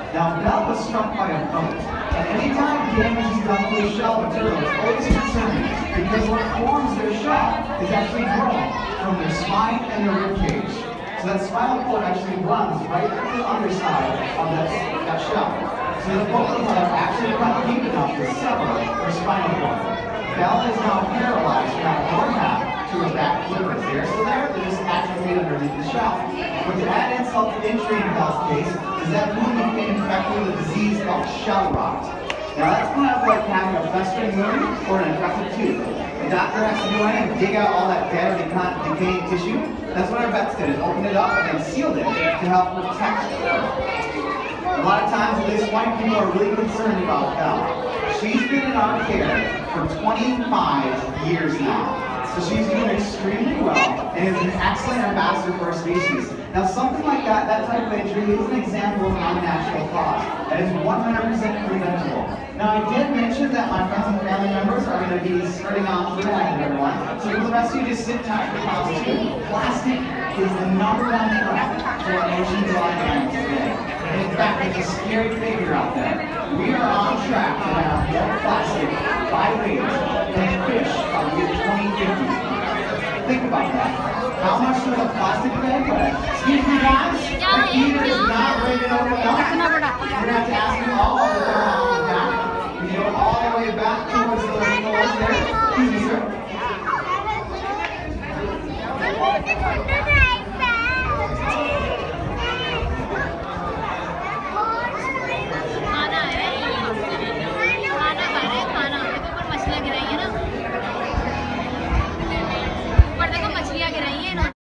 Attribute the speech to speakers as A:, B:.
A: Now, Belle was struck by a boat, and anytime damage is done to a shell of a turtle, it's always concerning because what forms their shell is actually grown from their spine and their rib cage. So that spinal cord actually runs right through the underside of that shell. So the both of them are actually not deep enough to sever her spinal cord. Belle is now paralyzed from that lower half to her back flippers. They're still there, they're just atrophied underneath the shell. But to add insult to injury in Belle's case, is that wound became infected with a disease called shell rot. Now that's kind of like having a festering wound or an infected tooth. The doctor has to go in and dig out all that dead or decaying tissue. That's what our vets did, is open it up and then sealed it to help protect it. A lot of times, at least white people are really concerned about Belle. She's been in our care for 25 years now. So she's doing extremely well and is an excellent ambassador for our species. Now something like that type of injury is an example of an unnatural cause. That is 100% preventable. Now I did mention that my friends and family members are going to be skirting on through everyone. So for the rest of you, just sit tight for cause 2. Plastic is the #1 threat to our oceans and animals today. And in fact, there's a scary figure out there. We are on track to have more plastic by weight than fish by the year 2050. Think about that. How much does a plastic bag weigh? Excuse me guys, the heater is not ready to open up. We're going to have to ask you all